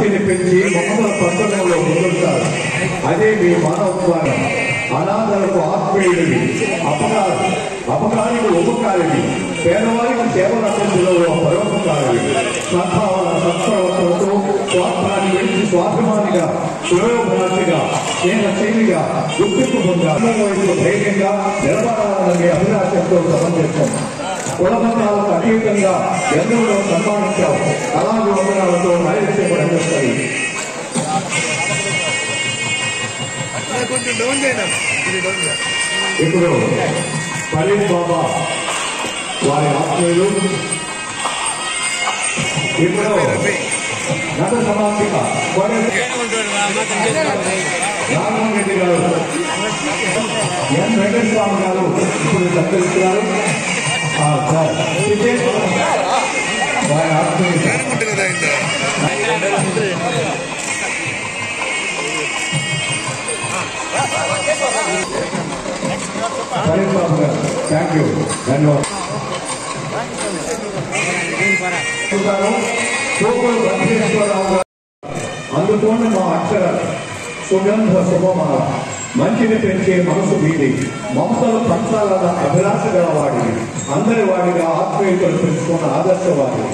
మంచిని పెంచి మొక్కల పంటలలో ముందుంటారు. అదే మీ మానవత్వాన్ని. అనాథలకు ఆత్మీయుడివి, అపకారికి ఉపకారివి, పేదవారికి సేవల అభివృద్ధిలో పరోపకారివి. సద్భావన సత్ప్రవర్తనతో స్వార్థాన్ని విడిచి స్వాభిమానిగా, పురోభిలాషిగా, స్నేహశైలిగా గుర్తింపు పొందారు. ధైర్యంగా నిలబడాలనే అభిలాషంతో సమన్వయం. కులమతాలకు అతీతంగా ఎందరో సన్మానించావు. అలాగే వందనాలతో రాయలసీమ రంగస్థలి. ఇప్పుడు పరీం బాబా వారి ఆత్మీయులు ఇప్పుడు నట సమాపిక రామమోహన్ రెడ్డి గారు, ఎన్ వెంకటస్వామి గారు ఇప్పుడు సత్కరిస్తున్నారు. వారి ఆత్మీయులు పరీం బాబు గారు, థ్యాంక్ యూ, ధన్యవాదాలు. అందుకోండి మా అక్షరాలు సుగంధ శుభమాల. మంచిని పెంచే మనసు మీది, మమతలు పంచాలన్న అభిలాష గల వాడిని, అందరి వాడిగా ఆత్మీయతలు పెంచుకున్న ఆదర్శవాది.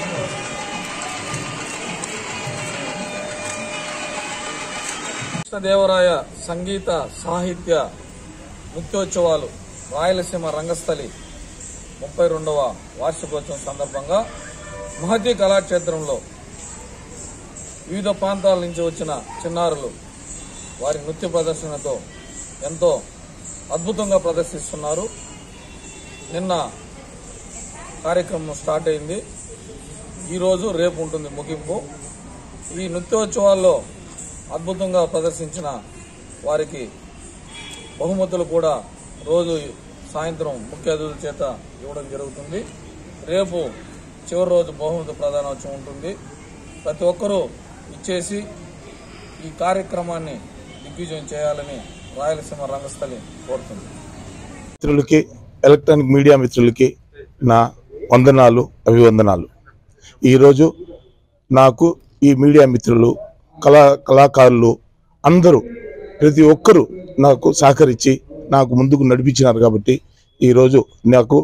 కృష్ణదేవరాయ సంగీత సాహిత్య నృత్యోత్సవాలు రాయలసీమ రంగస్థలి 32వ వార్షికోత్సవం సందర్భంగా మహతి కళాక్షేత్రంలో వివిధ ప్రాంతాల నుంచి వచ్చిన చిన్నారులు వారి నృత్య ప్రదర్శనతో ఎంతో అద్భుతంగా ప్రదర్శిస్తున్నారు. నిన్న కార్యక్రమం స్టార్ట్ అయింది. ఈరోజు రేపు ఉంటుంది ముగింపు. ఈ నృత్యోత్సవాల్లో అద్భుతంగా ప్రదర్శించిన వారికి బహుమతులు కూడా రోజు సాయంత్రం ముఖ్య అతిథుల చేత ఇవ్వడం జరుగుతుంది. రేపు చివరి రోజు బహుమతి ప్రదానోత్సవం ఉంటుంది. ప్రతి ఒక్కరూ ఇచ్చేసి ఈ కార్యక్రమాన్ని దిగ్విజయం చేయాలని రాయలసీమ రంగస్థలి కోరుతుంది. మిత్రులకి, ఎలక్ట్రానిక్ మీడియా మిత్రులకి నా వందనాలు, అభివందనాలు. ఈరోజు నాకు ఈ మీడియా మిత్రులు, కళాకారులు అందరూ ప్రతి ఒక్కరూ నాకు సహకరించి నాకు ముందుకు నడిపించినారు. కాబట్టి ఈరోజు నాకు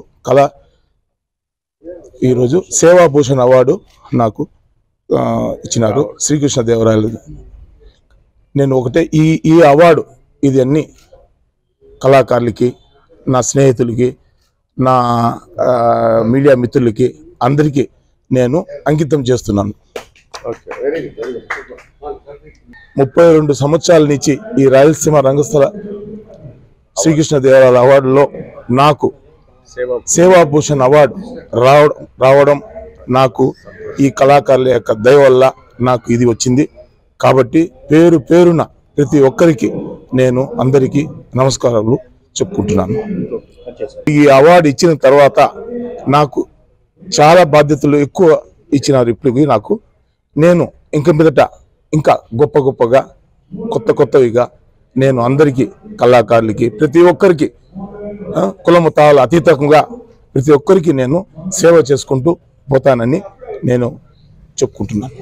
ఈరోజు సేవాభూషణ్ అవార్డు నాకు ఇచ్చినారు శ్రీకృష్ణదేవరాయలు. నేను ఒకటే ఈ అవార్డు ఇది అన్ని కళాకారులకి, నా స్నేహితులకి, నా మీడియా మిత్రులకి అందరికీ నేను అంకితం చేస్తున్నాను. 32 సంవత్సరాల నుంచి ఈ రాయలసీమ రంగస్థల శ్రీకృష్ణదేవరాయల అవార్డులో నాకు సేవాభూషణ్ అవార్డు రావడం నాకు ఈ కళాకారుల యొక్క దయ వల్ల నాకు ఇది వచ్చింది. కాబట్టి పేరు పేరున ప్రతి ఒక్కరికి నేను అందరికీ నమస్కారాలు చెప్పుకుంటున్నాను. ఈ అవార్డు ఇచ్చిన తర్వాత నాకు చాలా బాధ్యతలు ఎక్కువ ఇచ్చినారు. ఇప్పుడు నాకు నేను ఇంక మీదట ఇంకా గొప్పగా కొత్తవిగా నేను అందరికీ కళాకారులకి ప్రతి ఒక్కరికి కులమతాల అతీతంగా ప్రతి ఒక్కరికి నేను సేవ చేసుకుంటూ పోతానని నేను చెప్పుకుంటున్నాను.